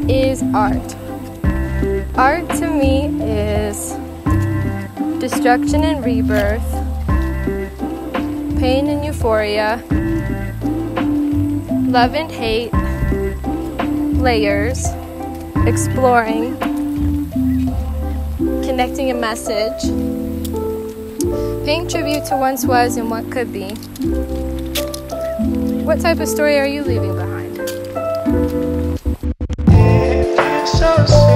is art? Art to me is destruction and rebirth, pain and euphoria, love and hate, layers, exploring, connecting a message, paying tribute to once was and what could be. What type of story are you leaving behind? So